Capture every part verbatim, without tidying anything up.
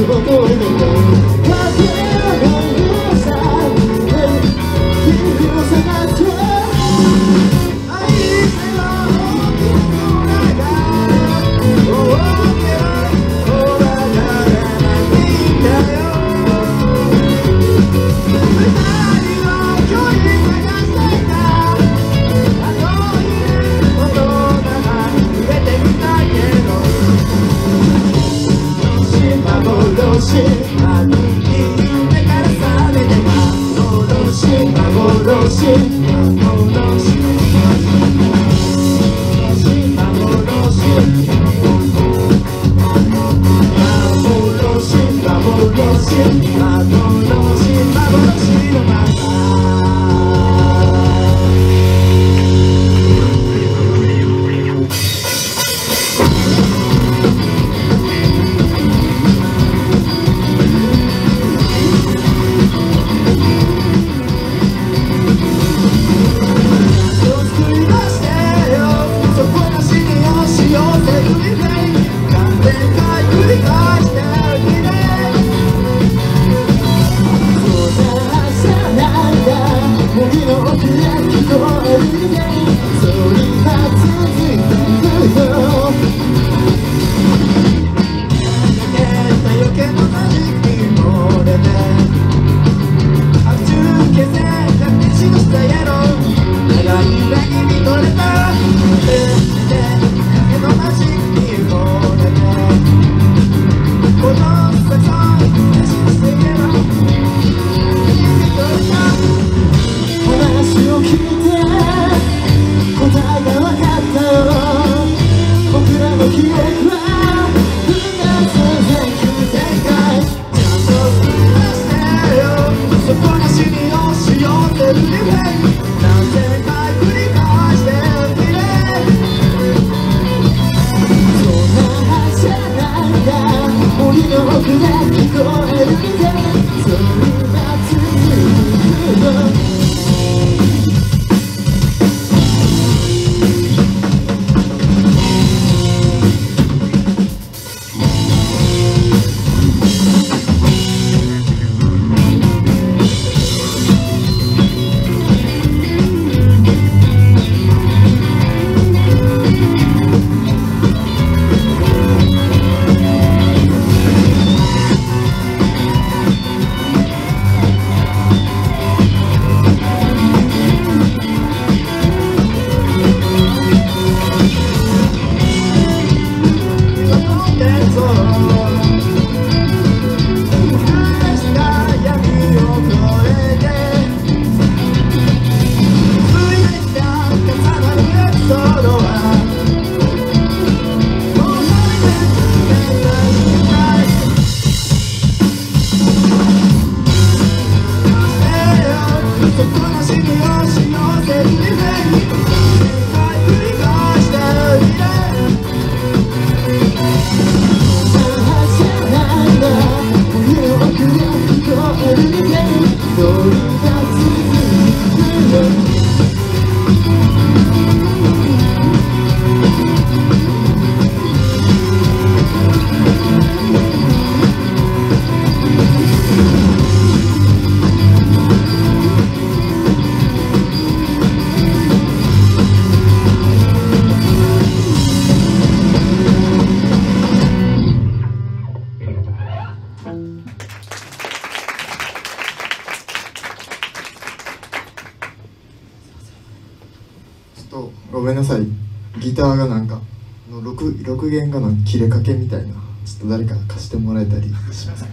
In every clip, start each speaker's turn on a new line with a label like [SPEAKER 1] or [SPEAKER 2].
[SPEAKER 1] ごめんなさい、ギターがなんかの 6, 6弦がの切れかけみたいな、ちょっと誰か貸してもらえたりしますか？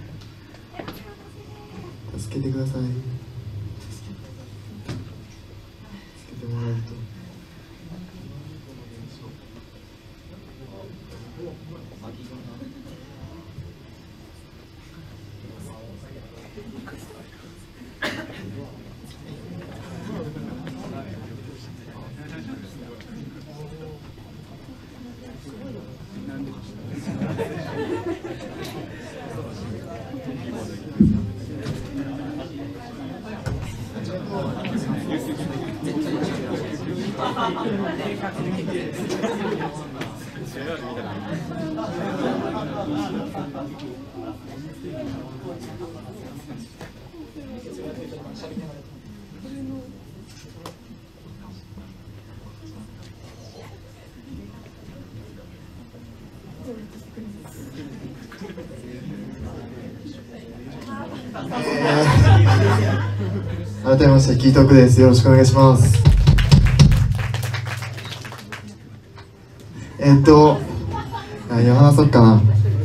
[SPEAKER 1] 助けてください。助けてもらえると。 改めましてキートークです。よろしくお願いします。えっと何を話そうかな。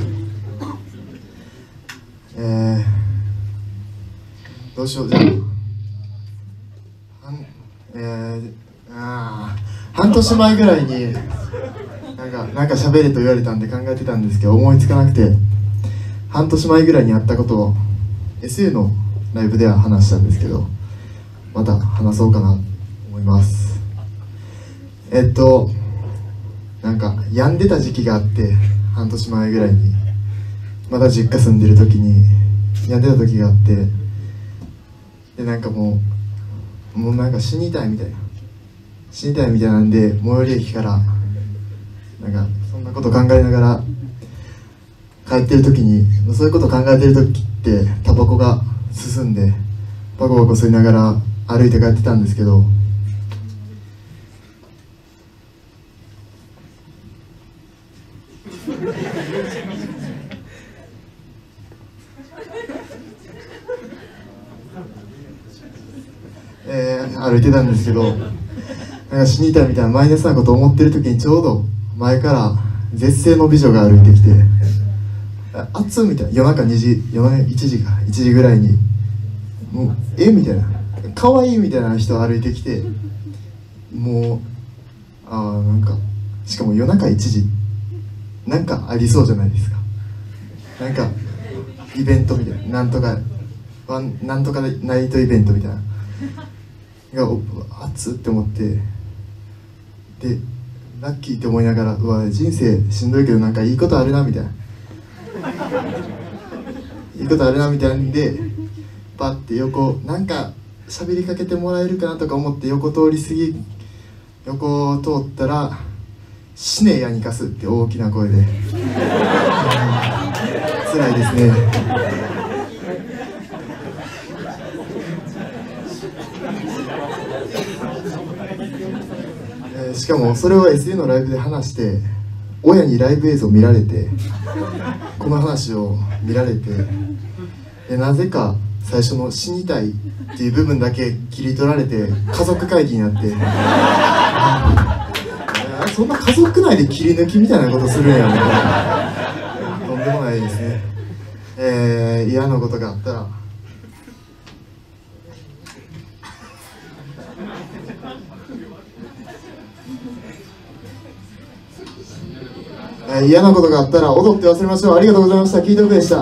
[SPEAKER 1] えー、どうしよう。じゃあはんえー、あ半年前ぐらいになんかなんか喋れと言われたんで考えてたんですけど思いつかなくて、半年前ぐらいにあったことを エスユー のライブでは話したんですけど、また話そうかなと思います。えっとなんか病んでた時期があって、半年前ぐらいにまだ実家住んでる時に病んでた時があって、でなんかもうもうなんか死にたいみたいな死にたいみたいなんで、最寄り駅からなんかそんなこと考えながら帰ってる時に、そういうこと考えてる時ってタバコが進んでバコバコ吸いながら歩いて帰ってたんですけど、えー、歩いてたんですけど、なんか死にたいみたいなマイナスなことを思ってる時に、ちょうど前から絶世の美女が歩いてきて、あっつみたいな、夜中にじ夜中いちじかいちじぐらいに、もうえみたいな、可愛いみたいな人歩いてきて、もうああなんかしかも夜中いちじなんかありそうじゃないですか。なんかイベントみたいな、なんとかワンなんとかナイトイベントみたいなが熱って思って、でラッキーって思いながら、うわ人生しんどいけどなんかいいことあるなみたいないいことあるなみたいなんで、パッて横なんか喋りかけてもらえるかなとか思って横通り過ぎ横を通ったら「死ねやにかす」って大きな声で辛いですね。えー、しかもそれを エスユー のライブで話して親にライブ映像見られて、この話を見られて、でなぜか最初の「死にたい」っていう部分だけ切り取られて家族会議になって、そんな家族内で切り抜きみたいなことするんやみたいな、とんでもないですね。えー、嫌なことがあったらえー、嫌なことがあったら踊って忘れましょう。ありがとうございました。キートークでした。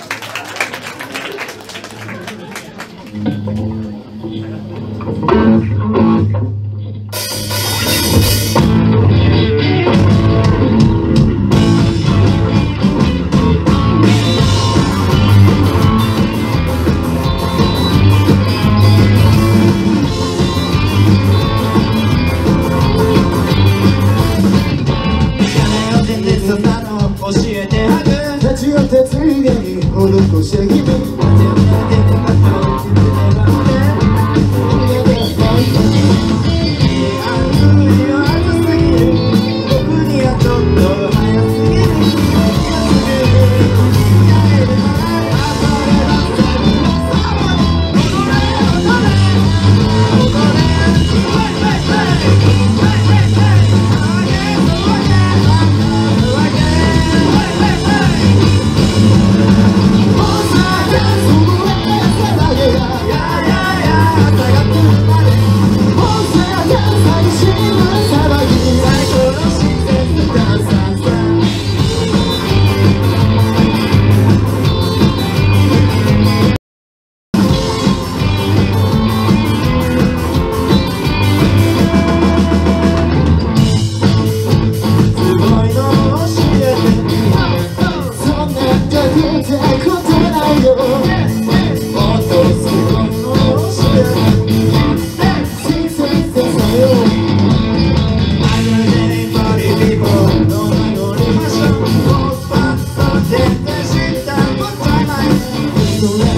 [SPEAKER 1] 立ち寄ってついでに施してきて
[SPEAKER 2] ドラ